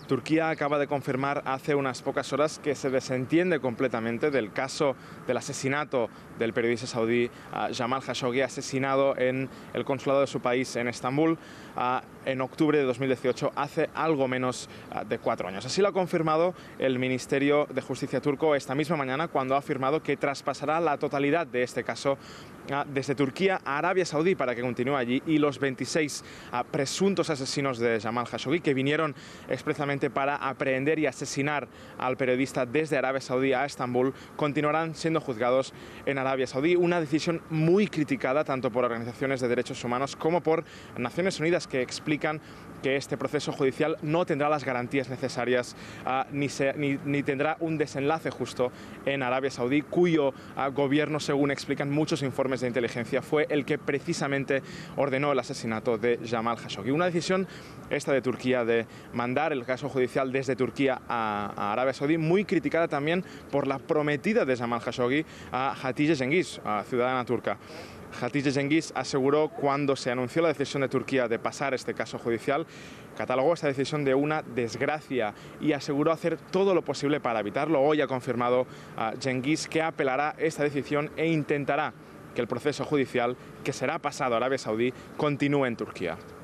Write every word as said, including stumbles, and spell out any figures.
Turquía acaba de confirmar hace unas pocas horas que se desentiende completamente del caso del asesinato del periodista saudí uh, Jamal Khashoggi, asesinado en el consulado de su país en Estambul uh, en octubre de dos mil dieciocho, hace algo menos uh, de cuatro años. Así lo ha confirmado el Ministerio de Justicia turco esta misma mañana, cuando ha afirmado que traspasará la totalidad de este caso uh, desde Turquía a Arabia Saudí para que continúe allí, y los veintiséis uh, presuntos asesinos de Jamal Khashoggi, que vinieron expresamente para aprehender y asesinar al periodista desde Arabia Saudí a Estambul, continuarán siendo juzgados en Arabia Saudí. Una decisión muy criticada tanto por organizaciones de derechos humanos como por Naciones Unidas, que explican que este proceso judicial no tendrá las garantías necesarias uh, ni, se, ni, ni tendrá un desenlace justo en Arabia Saudí, cuyo uh, gobierno, según explican muchos informes de inteligencia, fue el que precisamente ordenó el asesinato de Jamal Khashoggi. Una decisión esta de Turquía de mandar el caso judicial desde Turquía a, a Arabia Saudí, muy criticada también por la prometida de Jamal Khashoggi, a Hatice Cengiz, a ciudadana turca. Hatice Cengiz aseguró, cuando se anunció la decisión de Turquía de pasar este caso judicial, catalogó esta decisión de una desgracia y aseguró hacer todo lo posible para evitarlo. Hoy ha confirmado uh, Cengiz que apelará esta decisión e intentará que el proceso judicial, que será pasado a Arabia Saudí, continúe en Turquía.